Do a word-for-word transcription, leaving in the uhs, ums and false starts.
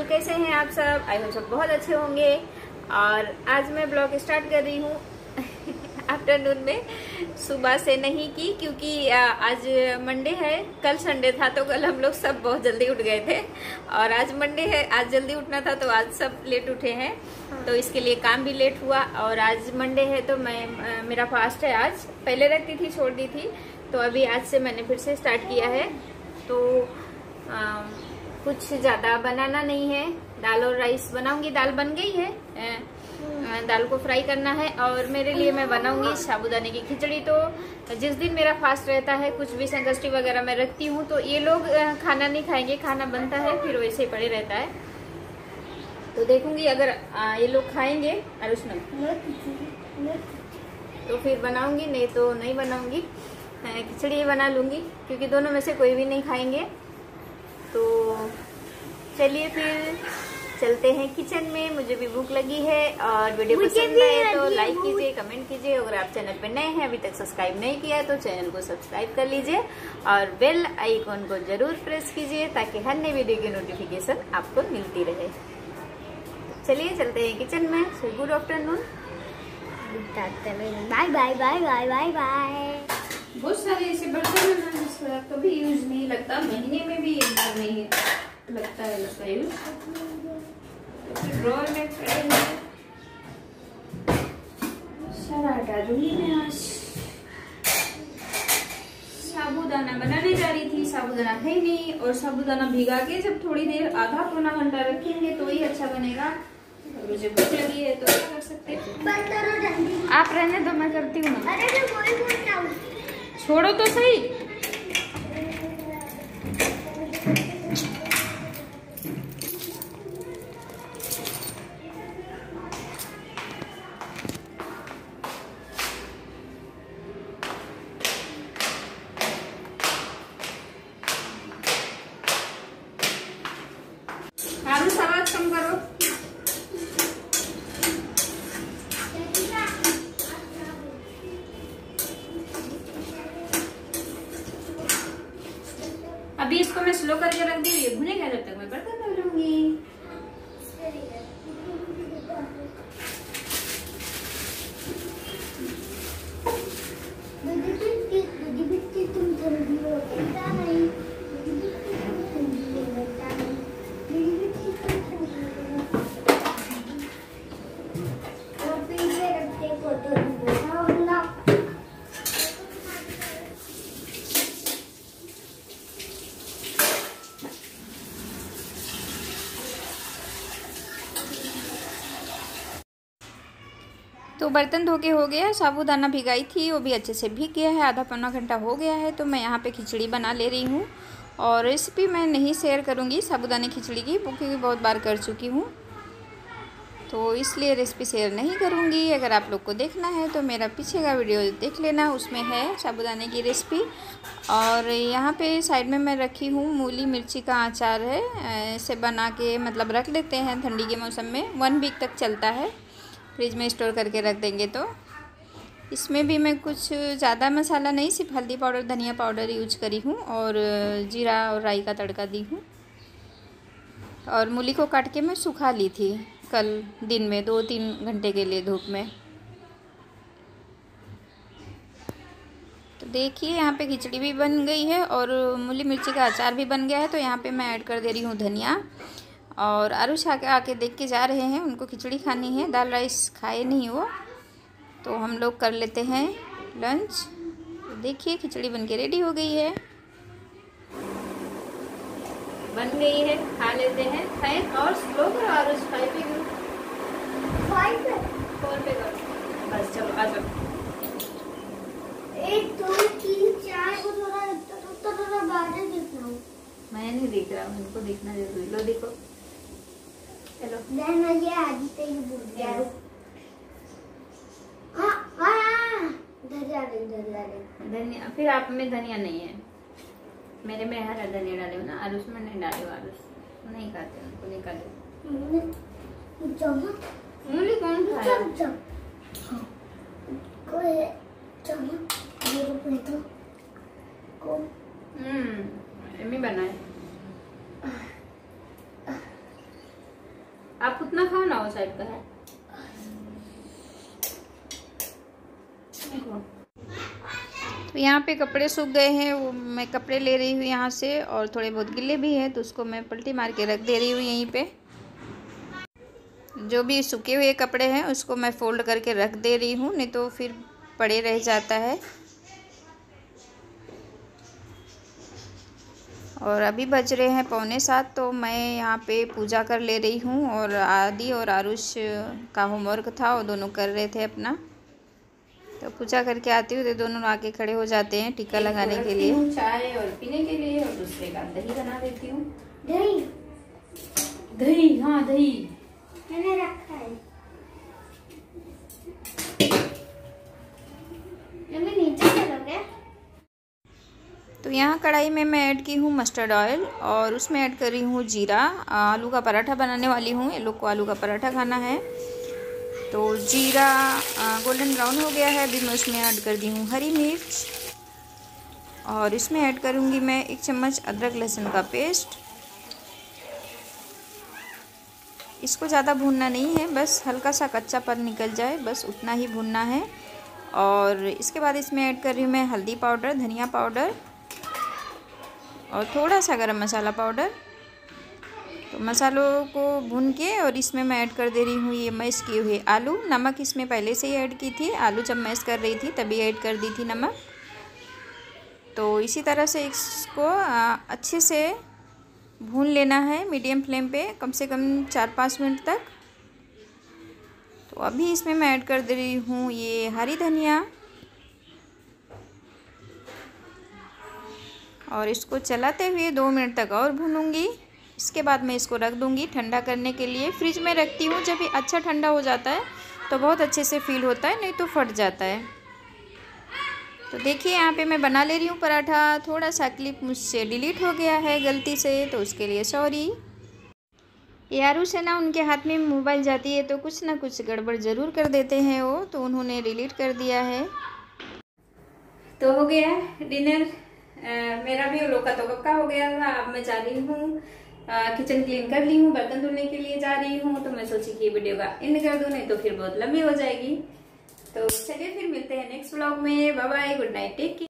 All, कैसे हैं आप सब? आई होप सब बहुत अच्छे होंगे। और आज मैं ब्लॉग स्टार्ट कर रही हूँ आफ्टरनून में, सुबह से नहीं की, क्योंकि आज मंडे है। कल संडे था तो कल हम लोग सब बहुत जल्दी उठ गए थे, और आज मंडे है, आज जल्दी उठना था तो आज सब लेट उठे हैं। तो इसके लिए काम भी लेट हुआ। और आज मंडे है तो मैं मेरा फास्ट है आज। पहले रखती थी, छोड़ दी थी, तो अभी आज से मैंने फिर से स्टार्ट किया है। तो आ, कुछ ज़्यादा बनाना नहीं है, दाल और राइस बनाऊंगी। दाल बन गई है, दाल को फ्राई करना है। और मेरे लिए मैं बनाऊंगी साबूदाने की खिचड़ी। तो जिस दिन मेरा फास्ट रहता है, कुछ भी संकष्टी वगैरह मैं रखती हूँ, तो ये लोग खाना नहीं खाएंगे, खाना बनता है फिर वैसे ही पड़े रहता है। तो देखूंगी अगर ये लोग खाएंगे और उसमें तो फिर बनाऊंगी, नहीं तो नहीं बनाऊंगी। खिचड़ी बना लूंगी क्योंकि दोनों में से कोई भी नहीं खाएंगे। तो चलिए फिर चलते हैं किचन में। मुझे भी भूख लगी है। और वीडियो पसंद आए तो लाइक कीजिए, कमेंट कीजिए। अगर आप चैनल पे नए हैं, अभी तक सब्सक्राइब नहीं किया है, तो चैनल को सब्सक्राइब कर लीजिए और बेल आइकॉन को जरूर प्रेस कीजिए ताकि हर नई वीडियो की नोटिफिकेशन आपको मिलती रहे। चलिए चलते हैं किचन में। So good afternoon, bye bye bye bye bye bye. बहुत सारे ऐसे बर्तन हैं जिसका कभी यूज नहीं लगता, महीने में भी एक बार नहीं लगता है लगता यूज। तो फिर ड्रॉर में पड़े हैं, सारा हटा दूंगी मैं आज। साबूदाना बनाने जा रही थी, साबूदाना है नहीं, और साबूदाना भिगा के जब थोड़ी देर आधा पौना घंटा रखेंगे तो ही अच्छा बनेगा। मुझे भूख लगी है तो क्या कर सकते हैं। आप रहने दो, मैं करती हूँ। छोड़ो तो सही। आरुष आवाज कम करो। अभी इसको मैं स्लो करके रख दी, ये भुनेगा जब तक मैं बर्तन धो लूंगी। तो बर्तन धो के हो गया। साबूदाना भिगाई थी, वो भी अच्छे से भीग गया है, आधा पौना घंटा हो गया है। तो मैं यहाँ पे खिचड़ी बना ले रही हूँ। और रेसिपी मैं नहीं शेयर करूँगी साबूदाने खिचड़ी की, क्योंकि बहुत बार कर चुकी हूँ, तो इसलिए रेसिपी शेयर नहीं करूँगी। अगर आप लोग को देखना है तो मेरा पीछे का वीडियो देख लेना, उसमें है साबूदाने की रेसिपी। और यहाँ पे साइड में मैं रखी हूँ मूली मिर्ची का अचार है, ऐसे बना के मतलब रख लेते हैं ठंडी के मौसम में, वन वीक तक चलता है, फ्रिज में स्टोर करके रख देंगे। तो इसमें भी मैं कुछ ज़्यादा मसाला नहीं, सिर्फ हल्दी पाउडर धनिया पाउडर यूज करी हूँ, और जीरा और राई का तड़का दी हूँ। और मूली को काट के मैं सुखा ली थी कल दिन में, दो तीन घंटे के लिए धूप में। तो देखिए यहाँ पे खिचड़ी भी बन गई है और मूली मिर्ची का अचार भी बन गया है। तो यहाँ पे मैं ऐड कर दे रही हूँ धनिया। और आरुष आके आके देख के जा रहे हैं, उनको खिचड़ी खानी है, दाल राइस खाए नहीं वो। तो हम लोग कर लेते हैं लंच। तो देखिए खिचड़ी बनके रेडी हो गई है, बन गई है, खा लेते हैं। खाए और स्लो करो आरुष, फाइव पे करो, फाइव पे फोर पे करो, बस चलो आ जाओ। एक दो तीन चार को थोड़ा थोड़ा थोड़ा बाहर देखना हूँ। मैं नहीं देख रहा हूँ, इनको देखना जरूरी। लो देखो, चलो मैं ये आज से ही भूल गया हूँ। हाँ हाँ धनिया धनिया धनिया, फिर आप में धनिया नहीं है, मेरे में हरा धनिया डाले हो ना, आरुष में नहीं डाले हो। आरुष नहीं खाते, उनको नहीं खाते। मूली कौन खाया? कोई तो हम्म एमी बनाए। आप उतना खाओ ना, वो साइड का है। तो यहाँ पे कपड़े सूख गए हैं, वो मैं कपड़े ले रही हूँ यहाँ से, और थोड़े बहुत गिले भी हैं तो उसको मैं पलटी मार के रख दे रही हूँ यहीं पे। जो भी सूखे हुए कपड़े हैं उसको मैं फोल्ड करके रख दे रही हूँ, नहीं तो फिर पड़े रह जाता है। और अभी बज रहे हैं पौने सात, तो मैं यहाँ पे पूजा कर ले रही हूँ। और आदि और आरुष का होमवर्क था, वो दोनों कर रहे थे अपना। तो पूजा करके आती हूँ तो दोनों आके खड़े हो जाते हैं टीका लगाने के लिए, चाय और पीने के लिए, और दूसरे का दही बना देती हूँ। दही दही, हाँ दही मैंने रखा है। मम्मी नीचे चलोगे? तो यहाँ कढ़ाई में मैं ऐड की हूँ मस्टर्ड ऑयल, और उसमें ऐड कर रही हूँ जीरा। आलू का पराठा बनाने वाली हूँ, ये लोग को आलू का पराठा खाना है। तो जीरा गोल्डन ब्राउन हो गया है, अभी मैं उसमें ऐड कर दी हूँ हरी मिर्च, और इसमें ऐड करूँगी मैं एक चम्मच अदरक लहसुन का पेस्ट। इसको ज़्यादा भूनना नहीं है, बस हल्का सा कच्चापन निकल जाए, बस उतना ही भूनना है। और इसके बाद इसमें ऐड कर रही हूँ मैं हल्दी पाउडर, धनिया पाउडर, और थोड़ा सा गरम मसाला पाउडर। तो मसालों को भून के, और इसमें मैं ऐड कर दे रही हूँ ये मैश किए हुए आलू। नमक इसमें पहले से ही ऐड की थी, आलू जब मैश कर रही थी तभी ऐड कर दी थी नमक। तो इसी तरह से इसको अच्छे से भून लेना है मीडियम फ्लेम पे, कम से कम चार पाँच मिनट तक। तो अभी इसमें मैं ऐड कर दे रही हूँ ये हरी धनिया, और इसको चलाते हुए दो मिनट तक और भूनूंगी। इसके बाद मैं इसको रख दूंगी ठंडा करने के लिए। फ्रिज में रखती हूँ, जब ये अच्छा ठंडा हो जाता है तो बहुत अच्छे से फील होता है, नहीं तो फट जाता है। तो देखिए यहाँ पे मैं बना ले रही हूँ पराठा। थोड़ा सा क्लिप मुझसे डिलीट हो गया है गलती से, तो उसके लिए सॉरी। ये आरुष है ना, उनके हाथ में मोबाइल जाती है तो कुछ ना कुछ गड़बड़ ज़रूर कर देते हैं वो, तो उन्होंने डिलीट कर दिया है। तो हो गया डिनर मेरा भी, लोग का तो कब का हो गया था। अब मैं जा रही हूँ किचन क्लीन कर ली हूँ, बर्तन धुलने के लिए जा रही हूँ। तो मैं सोची कि वीडियो का एंड कर दूँ, नहीं तो फिर बहुत लंबी हो जाएगी। तो चलिए फिर मिलते हैं नेक्स्ट व्लॉग में। Bye bye, good night, take care.